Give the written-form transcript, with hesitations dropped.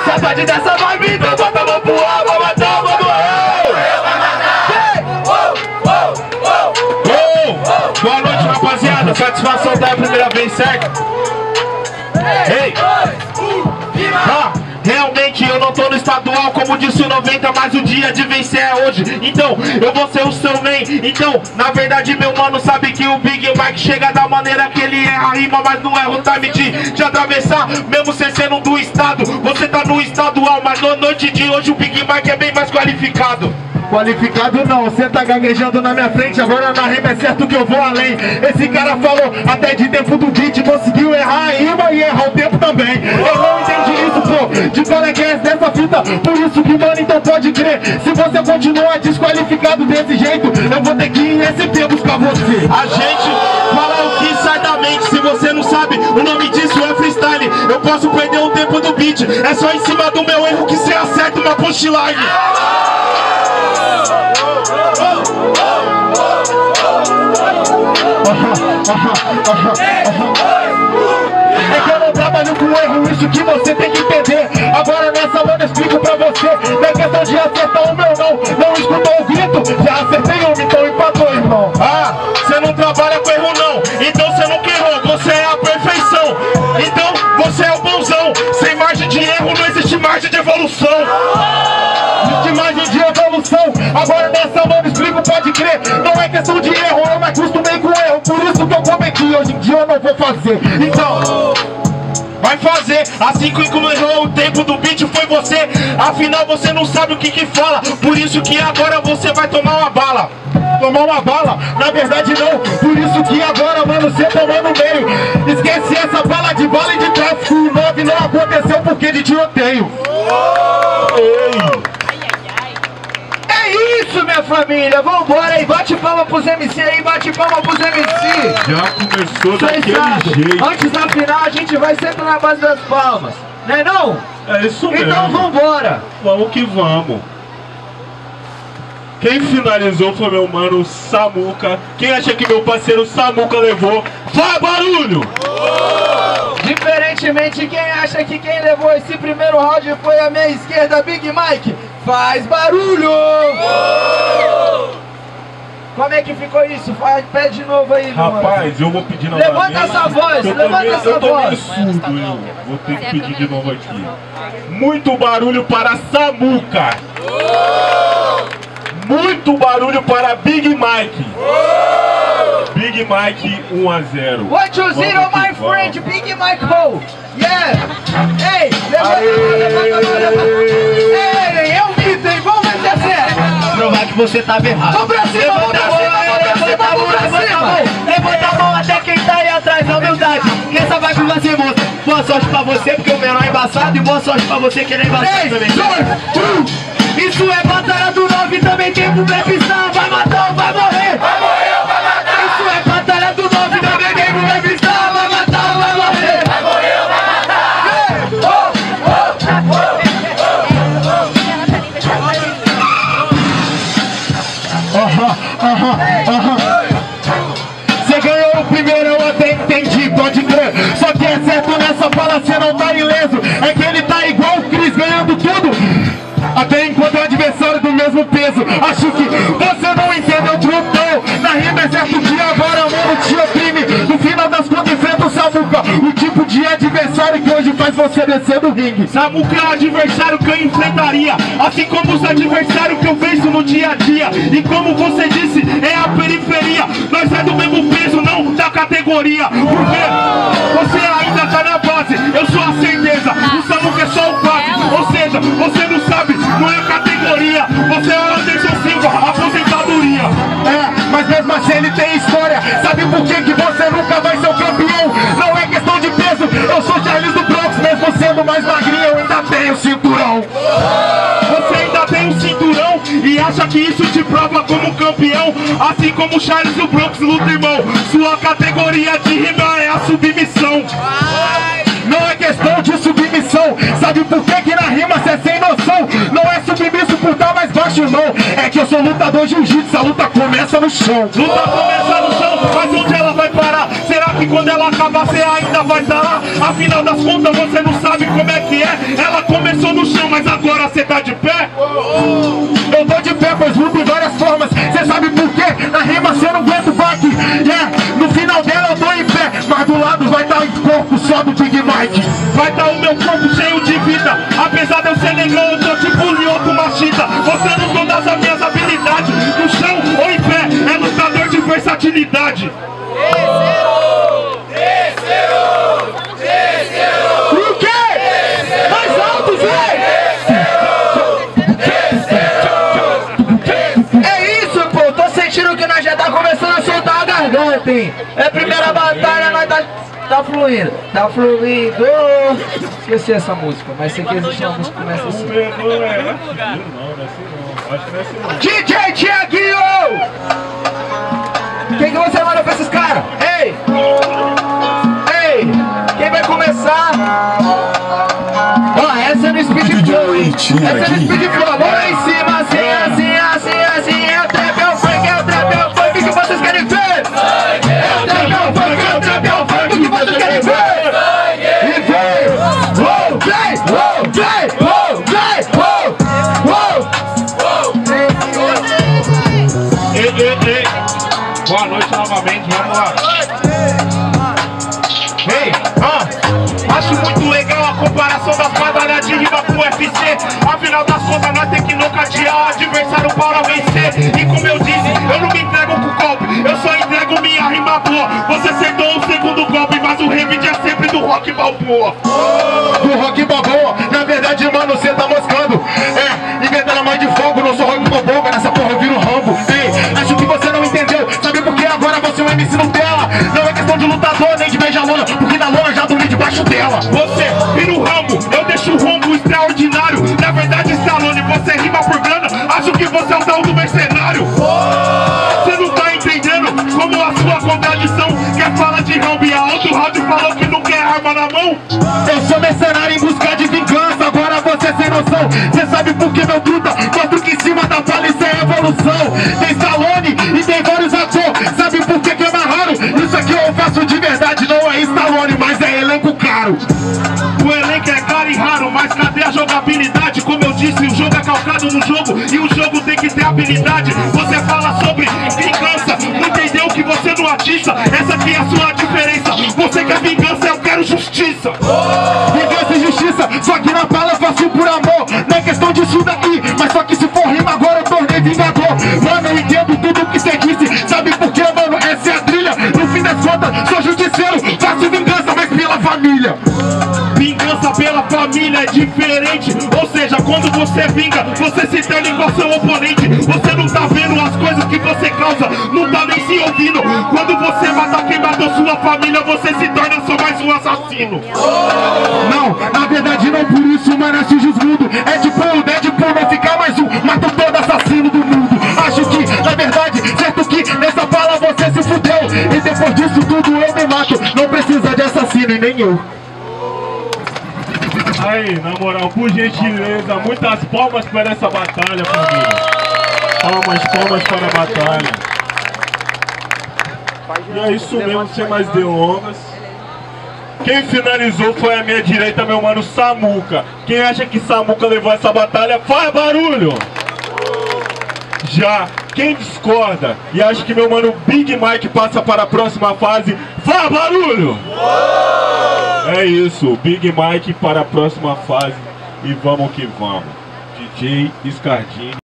saudade dessa vibe, então bota a mão pro ar, vai matar, vai morrer. Boa noite, rapaziada. Satisfação tá a primeira vez, certo? Ei! Realmente eu não tô no estadual, como disse o 90, mas o dia de vencer é hoje. Então eu vou ser o seu man. Então, na verdade, meu mano sabe que o Big Mike chega da maneira que ele erra a rima, mas não erra o time de atravessar. Mesmo você sendo do estado, você tá no estadual, mas na noite de hoje o Big Mike é bem mais qualificado. Qualificado não, você tá gaguejando na minha frente, agora na rima é certo que eu vou além. Esse cara falou até de tempo do beat, conseguiu errar a rima e errar o tempo também. Eu não entendi isso, pô, de qual é que é dessa fita, por isso que, mano, então pode crer. Se você continuar desqualificado desse jeito, eu vou ter que ir em SP buscar você. A gente fala o que sai da mente, se você não sabe, o nome disso é freestyle. Eu posso perder o tempo do beat, é só em cima do meu erro que você acerta uma punchline. É que eu não trabalho com erro, isso que você tem que entender. Agora nessa mano eu explico pra você. Não é questão de acertar o meu não. Não escutou o grito, já acertei um, então empatou, irmão. Ah, você não trabalha com erro não, então você nunca errou, você é a perfeição. Então você é o bonzão. Sem margem de erro não existe margem de evolução. Existe margem de evolução. Agora nessa mano explico, pode crer. Não é questão de erro, eu me acostumei com erro. Por isso que eu cometi, hoje em dia eu não vou fazer. Então vai fazer, assim como errou o tempo do beat foi você. Afinal você não sabe o que fala, por isso que agora você vai tomar uma bala. Tomar uma bala? Na verdade não, por isso que agora, mano, você tomou no meio. Esquece essa bala de bala e de tráfico. O 9 não aconteceu porque de tiroteio. Ei. É isso, minha família, vambora aí, bate palma pros MC aí, bate palma pros MC. Já começou daquele jeito. Antes da final a gente vai sempre na base das palmas, né não? É isso mesmo. Então vambora. Vamos que vamos. Quem finalizou foi meu mano Samuca. Quem acha que meu parceiro Samuca levou? Faz barulho! Diferentemente, quem acha que quem levou esse primeiro round foi a minha esquerda, Big Mike? Faz barulho! Como é que ficou isso? Pede de novo aí, rapaz, eu vou pedir novamente. Levanta essa voz, levanta essa voz. Surdo, eu vou ter que pedir de novo aqui. Muito barulho para Samuca. Muito barulho para Big Mike. Big Mike 1-0. 1-0, my friend, Big Mike Ho. Yeah! Ei, levanta a mão. Ei, é um mito, hein? Vamos ver se é certo. Provar que você tava errado. Vamos pra cima, vamos pra cima, levanta a mão pra cima. Levanta a mão até quem tá aí atrás, na humildade. Que essa vibe vai ser moça. Boa sorte pra você, porque o menor é embaçado. E boa sorte pra você que ele é embaçado 3, também. 2, 1. Isso é batalha do 9, também tem pro Bepistão. Vai matar ou vai morrer? Vai morrer ou vai matar? Isso é batalha do 9, também tem pro Bepistão. Vai matar ou vai morrer? Vai morrer ou vai matar? Você ganhou o primeiro, eu até entendi, pode crer. Só que é certo nessa fala, você não tá ileso. É que ele tá igual o Chris, ganhando tudo. Até enquanto é adversário do mesmo peso. Acho que você não entendeu, trutão. Na rima é certo que agora, mano, te oprime. No final das contas, enfrenta o Samuca. O tipo de adversário que hoje faz você descer do ringue. Samuca é o adversário que eu enfrentaria, assim como os adversários que eu venço no dia a dia. E como você disse, é a periferia. Nós é do mesmo peso, não da categoria. Porque você ainda tá na base, eu sou a certeza. O Samuca é só o base. Ou seja, você não sabe, não é categoria. Você é o Anderson Silva, aposentadoria. É, mas mesmo assim ele tem história. Sabe por que você nunca vai ser o campeão? Não é questão de peso. Eu sou Charles do Bronx, mesmo sendo mais magrinho, eu ainda tenho cinturão. Você ainda tem um cinturão e acha que isso te prova como campeão. Assim como o Charles do Bronx luta, irmão. Sua categoria de rima é a submissão. Não é questão de submissão. Sabe por que na rima cê é sem noção? Não é submisso por estar mais baixo, não. É que eu sou lutador jiu-jitsu, a luta começa no chão. Luta começa no chão, mas onde ela vai parar? Será que quando ela acabar você ainda vai estar lá? Afinal das contas você não sabe como é que é. Ela começou no você tá de pé? Eu tô de pé, pois luto em várias formas. Cê sabe por quê? Na rima cê não aguenta o baque. No final dela eu tô em pé, mas do lado vai estar o corpo só do Big Mike. Vai estar o meu corpo cheio de vida. Apesar de eu ser negrão, eu tô tipo Lioto Machida, mostrando todas as minhas habilidades. No chão ou em pé, é lutador de versatilidade. O quê? Mais alto, Zé! É isso, pô. Tô sentindo que nós já tá começando a soltar a garganta, hein? É a primeira batalha, nós tá fluindo. Tá fluindo. Esqueci essa música, mas sei que existe uma música que começa assim. DJ Thiaguinho! Quem que você manda pra esses caras? Ei! Ei! Quem vai começar? Ó, essa é no speed flow, hein? Essa é no speed flow. Vamos lá em cima, assim. É o trap, é o funk, é o trap, é o funk que vocês querem ver! É o trap, é o funk, é o trap, é o funk que vocês querem ver! E vem! Uou, vem! Uou, vem! Uou, vem! Uou! Ei. Boa noite novamente, vamos lá. Ei, acho muito legal a comparação das batalhas de rima com o UFC. Afinal das contas, nós tem que nocautear o adversário para vencer. E como eu disse, eu não me entrego com golpe, eu só entrego minha rima boa. Você acertou o segundo golpe, mas o revide é sempre do Rock Balboa. Do Rock Balboa, na verdade, mano, cê tá moscando. Inventando a mãe de fogo, não sou Rock Balboa, nessa porra eu viro Rambo. Ei, acho que você não entendeu, sabe por que agora você é um MC Nutella? Não é questão de lutador, nem de beija-lona, porque na lona já dormi debaixo dela. Você vira o Rambo, eu deixo o Rambo extraordinário. Na verdade, Stallone, você rima por grana, acho que você é o tal do mercenário. Você não tá entendendo como a sua contradição quer falar de Rambo e a outro rádio falou que não quer arma na mão. Eu sou mercenário em busca de vingança, agora você sem noção. Cê sabe por que meu truta mostra que em cima da fala isso é evolução. Tem Stallone e tem vários atores, sabe por que é mais raro? Isso aqui eu faço de verdade, não é Stallone, mas é elenco caro. O elenco é caro e raro, mas cadê a jogabilidade? Como eu disse, o jogo é calcado no jogo e o jogo tem que ter habilidade. Você fala sobre vingança, não entendeu que você não atiça. Essa aqui é a sua diferença. Você quer vingança, eu quero justiça. Vingança e justiça, só que na fala eu faço por amor. Não é questão disso daqui, mas só que se for rima agora eu tornei vingador. Mano, eu entendo tudo que você disse, sabe por quê, mano? Essa é a trilha, no fim das contas, sou justiceiro, faço vingança, mas pela família. Vingança pela família é diferente. Ou seja, quando você vinga, você se torna igual seu oponente. Você não tá vendo as coisas que você causa, não tá nem se ouvindo. Quando você mata quem matou sua família, você se torna só mais um assassino. Não, na verdade não por isso, mano, atinge os mundos. É tipo o Deadpool, não ficar mais um, mato todo assassino do mundo. Acho que, na verdade, certo que nessa fala você se fudeu. E depois disso tudo eu me mato, não precisa de assassino e nem eu. Aí, na moral, por gentileza, muitas palmas para essa batalha, família. Palmas para a batalha. E é isso mesmo, sem mais delongas. Quem finalizou foi a minha direita, meu mano Samuca. Quem acha que Samuca levou essa batalha, faz barulho! Já quem discorda e acha que meu mano Big Mike passa para a próxima fase, faz barulho! É isso, Big Mike para a próxima fase e vamos que vamos. DJ Scardini.